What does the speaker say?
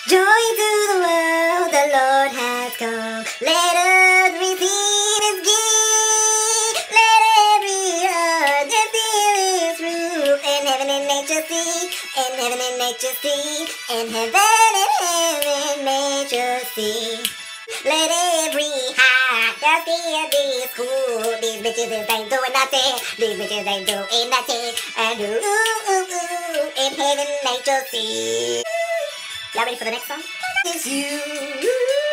Joy to the world, the Lord has come. Let us receive His gift. Let every heart just feel His truth. And heaven and nature see, and heaven and nature see, and heaven and nature see. Let every heart just feel this cool. These bitches ain't doing nothing. These bitches ain't doing nothing. And in heaven nature see. Y'all ready for the next song? It's you.